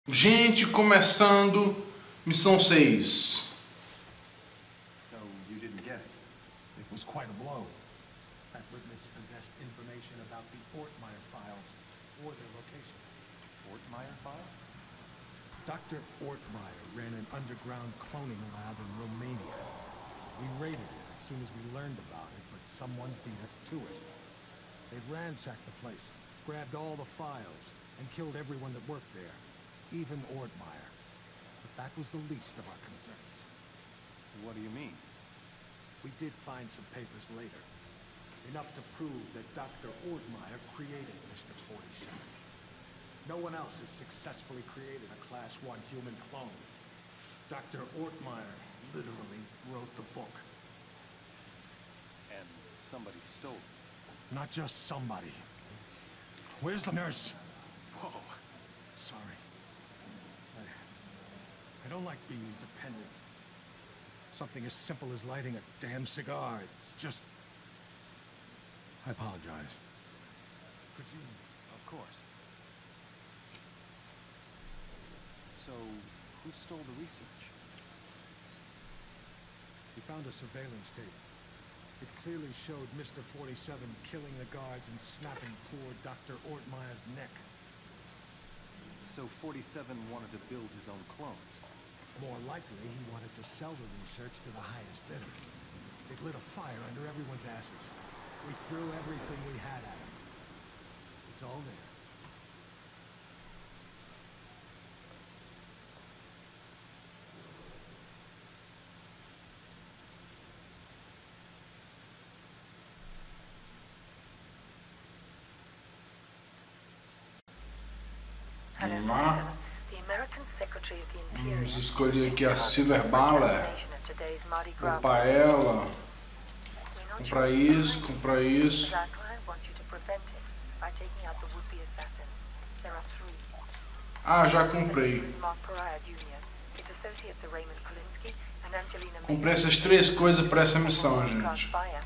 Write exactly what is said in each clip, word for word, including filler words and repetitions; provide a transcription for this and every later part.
Gente, começando missão seis. So you didn't get it. It was quite a blow. That witness possessed information about the Ortmeyer files or their location. Ortmeyer files? Doctor Ortmeyer ran an underground cloning lab in Romania. We raided it as soon as we learned about it, but someone beat us to it. They ransacked the place, grabbed all the files, and killed everyone that worked there. Even Ortmeyer. But that was the least of our concerns. What do you mean? We did find some papers later. Enough to prove that Doctor Ortmeyer created Mister forty-seven. No one else has successfully created a Class one human clone. Doctor Ortmeyer literally wrote the book. And somebody stole it. Not just somebody. Where's the nurse? Whoa. Sorry. I, I don't like being independent. Something as simple as lighting a damn cigar. It's just... I apologize. Could you... Of course. So, who stole the research? We found a surveillance tape. It clearly showed Mister forty-seven killing the guards and snapping poor Doctor Ortmeyer's neck. So forty-seven wanted to build his own clones. More likely, he wanted to sell the research to the highest bidder. It lit a fire under everyone's asses. We threw everything we had at him. It's all there. Vamos lá. Vamos escolher aqui a Silver Bala. Comprar ela. Comprar isso, comprar isso. Ah, já comprei. Comprei essas três coisas para essa missão, gente.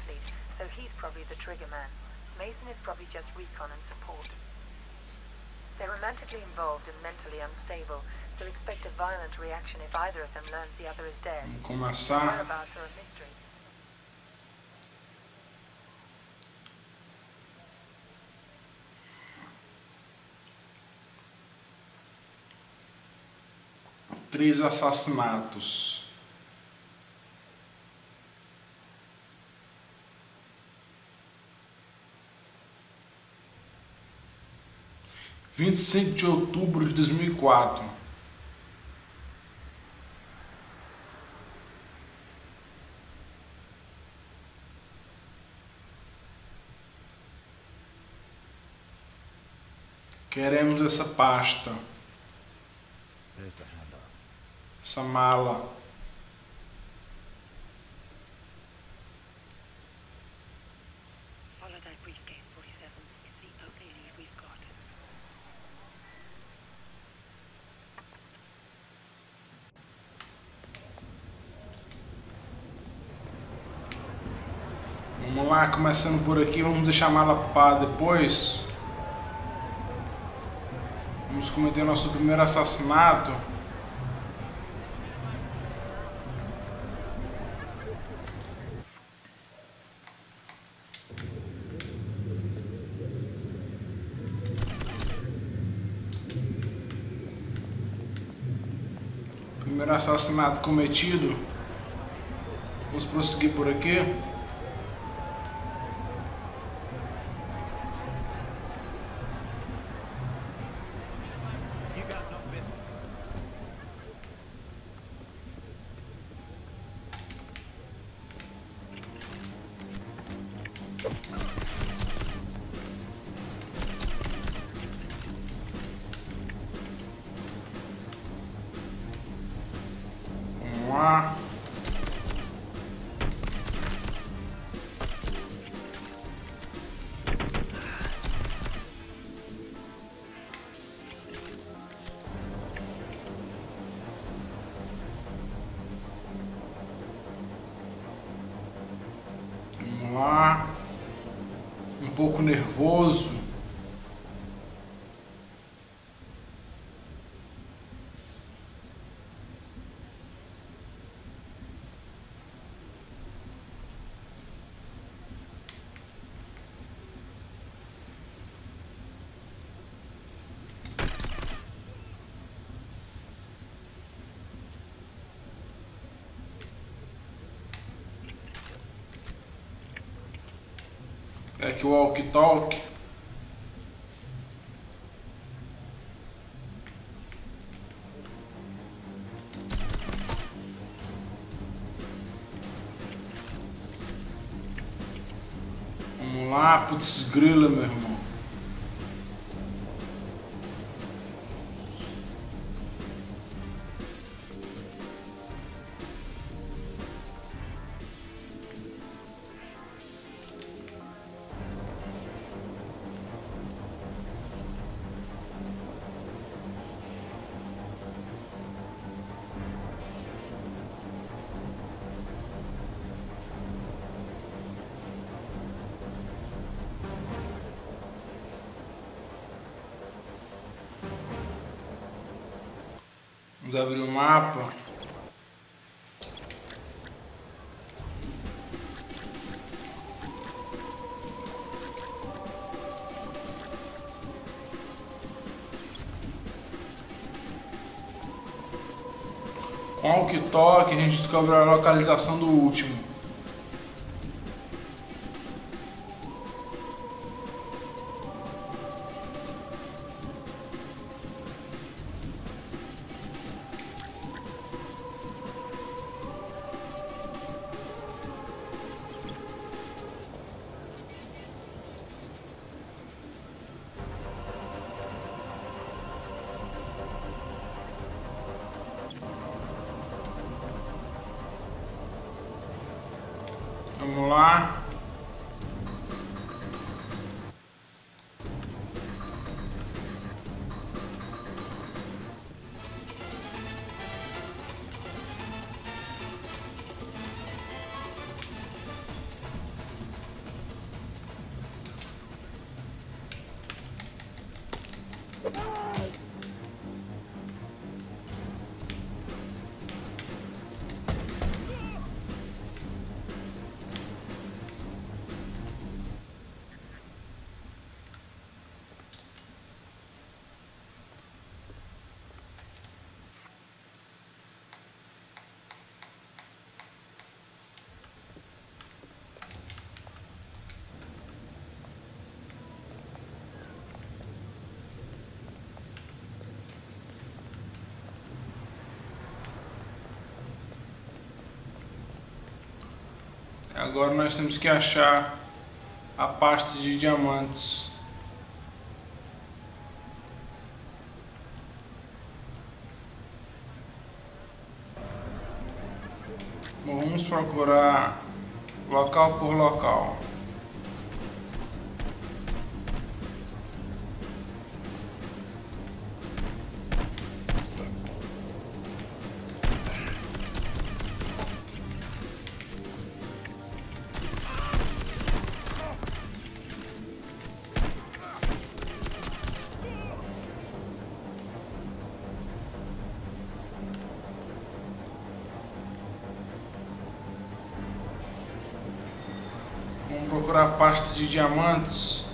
They're romantically involved and mentally unstable, so expect a violent reaction if either of them learns the other is dead. Vamos começar. Whereabouts are a mystery. Três assassinatos. vinte e cinco de outubro de dois mil e quatro. Queremos essa pasta. Essa mala. Vamos lá, começando por aqui, vamos deixar a mala para depois. Vamos cometer nosso primeiro assassinato. Primeiro assassinato cometido. Vamos prosseguir por aqui. Vamos lá. Vamos lá. Um pouco nervoso. É que o walkie-talkie. Vamos lá, putz grila, meu irmão. Vamos abrir o mapa. Com o walkie-talkie a gente descobre a localização do último. Vamos lá. Agora nós temos que achar a pasta de diamantes. Bom, vamos procurar local por local. Vamos procurar a pasta de diamantes.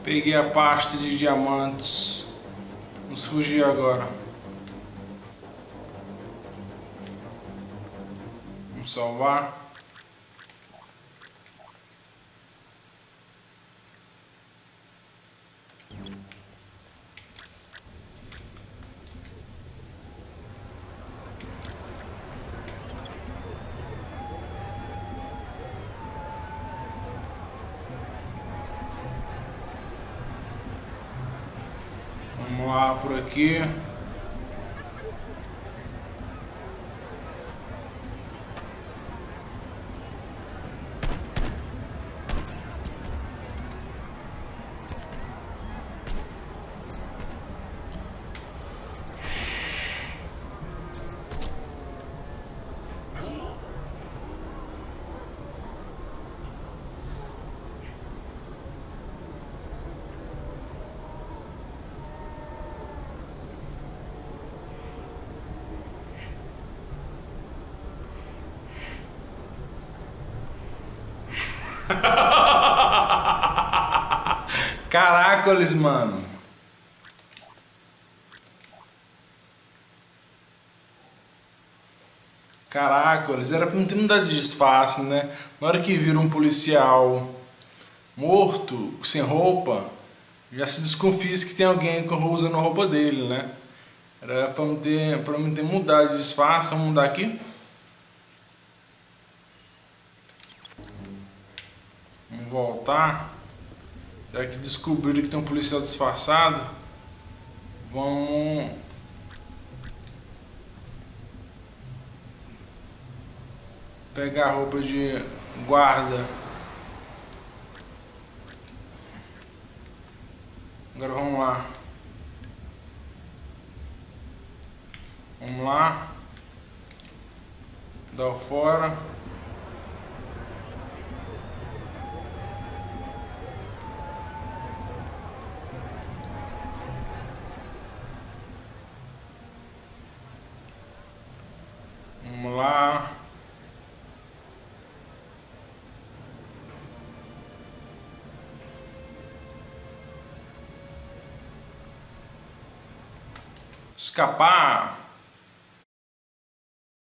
Peguei a pasta de diamantes. Vamos fugir agora. Vamos salvar. Vamos lá por aqui. Caracoles, mano. Caracoles, era pra não ter mudado de disfarce, né? Na hora que vira um policial morto, sem roupa, já se desconfia que tem alguém usando a roupa dele, né? Era pra não ter, pra não ter mudado de disfarce. Vamos mudar aqui. Vamos voltar. Já que descobriram que tem um policial disfarçado, vamos pegar a roupa de guarda. Agora vamos lá. Vamos lá. Dá o fora. Vamos lá. Escapar.